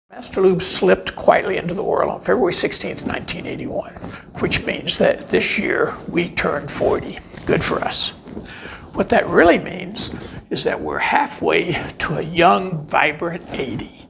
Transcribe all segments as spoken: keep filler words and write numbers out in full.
Masterlube slipped quietly into the world on February sixteenth, nineteen eighty-one, which means that this year we turned forty. Good for us. What that really means is that we're halfway to a young, vibrant eighty.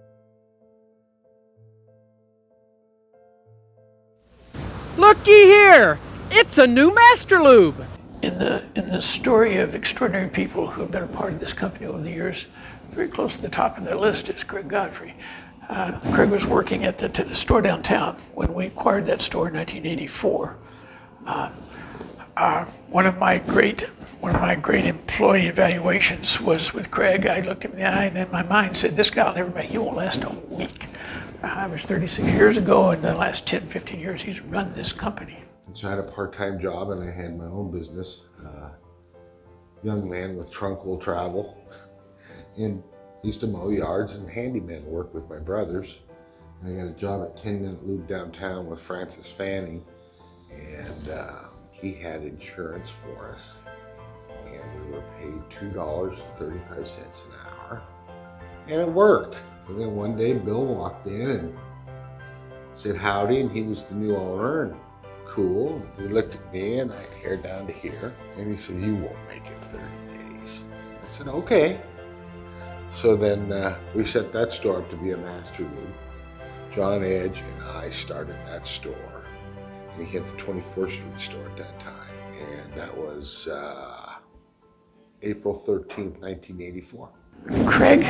Looky here! It's a new Masterlube! In the, in the story of extraordinary people who have been a part of this company over the years, very close to the top of their list is Craig Godfrey. Uh, Craig was working at the, the store downtown when we acquired that store in nineteen eighty-four. Uh, uh, one of my great one of my great employee evaluations was with Craig. I looked him in the eye and in my mind said, "This guy will never make. He won't last a week." Uh, I was thirty-six years ago, and the last ten, fifteen years he's run this company. So I had a part-time job and I had my own business. Uh, young man with trunk will travel. And used to mow yards and handyman work with my brothers. And I got a job at ten minute Lube downtown with Francis Fanning. And uh, he had insurance for us. And we were paid two dollars and thirty-five cents an hour. And it worked. And then one day Bill walked in and said howdy, and he was the new owner. And cool. He looked at me and I had hair down to here. And he said, "You won't make it thirty days. I said, "Okay." So then uh, we set that store up to be a Masterlube. John Edge and I started that store. And he had the twenty-fourth Street store at that time. And that was uh, April thirteenth, nineteen eighty-four. Craig,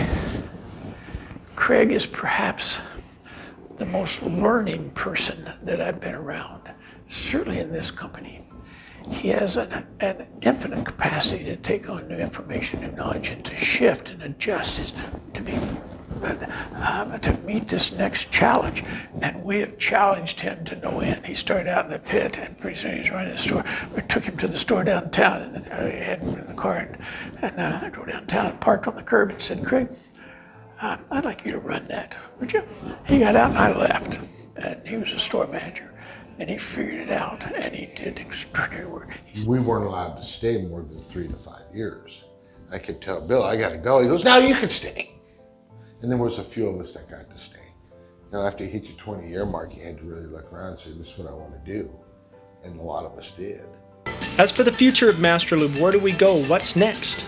Craig is perhaps the most learning person that I've been around, certainly in this company. He has an, an infinite capacity to take on new information, new knowledge, and to shift and adjust his, to be uh, to meet this next challenge. And we have challenged him to no end. He started out in the pit, and pretty soon he was running the store. We took him to the store downtown, and I had him in the car, and, and uh, I drove downtown and parked on the curb and said, "Craig, uh, I'd like you to run that, would you?" He got out and I left, and he was a store manager. And he figured it out, and he did extraordinary work. He's we weren't allowed to stay more than three to five years. I kept telling Bill, "I gotta go." He goes, "No, you can stay." And there was a few of us that got to stay. Now, after you hit your twenty year mark, you had to really look around and say, "This is what I want to do." And a lot of us did. As for the future of Masterlube, where do we go? What's next?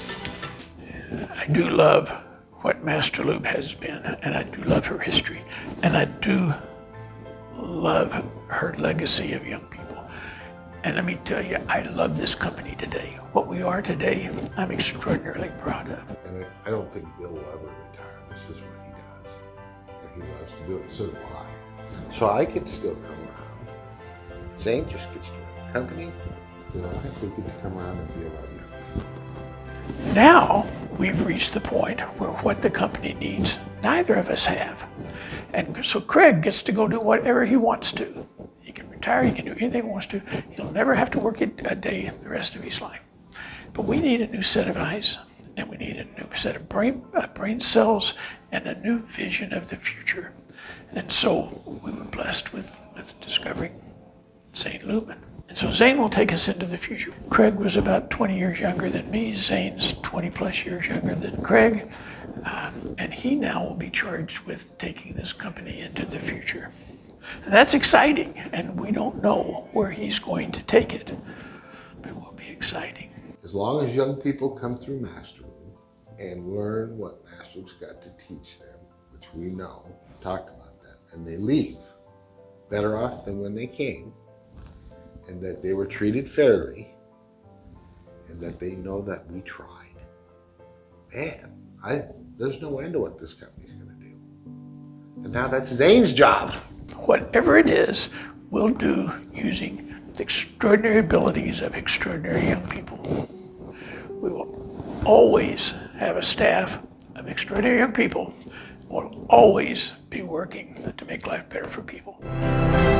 I do love what Masterlube has been, and I do love her history, and I do love her legacy of young people. And let me tell you, I love this company today. What we are today, I'm extraordinarily proud of. And I don't think Bill will ever retire. This is what he does. And he loves to do it, so do I. So I can still come around. Zane just gets to run the company. Bill and I still get to come around and be around young people. Now, we've reached the point where what the company needs, neither of us have. And so Craig gets to go do whatever he wants to. He can retire, he can do anything he wants to. He'll never have to work a day the rest of his life. But we need a new set of eyes, and we need a new set of brain, uh, brain cells, and a new vision of the future. And so we were blessed with, with discovering Zane Lubin. And so Zane will take us into the future. Craig was about twenty years younger than me. Zane's twenty plus years younger than Craig. Um, and he now will be charged with taking this company into the future. And that's exciting, and we don't know where he's going to take it, but it will be exciting. As long as young people come through Masterlube and learn what Masterlube's got to teach them, which we know, we talked about that, and they leave better off than when they came, and that they were treated fairly, and that they know that we tried. Man, I, there's no end to what this company's gonna do. And now that's Zane's job. Whatever it is, we'll do using the extraordinary abilities of extraordinary young people. We will always have a staff of extraordinary young people. We'll always be working to make life better for people.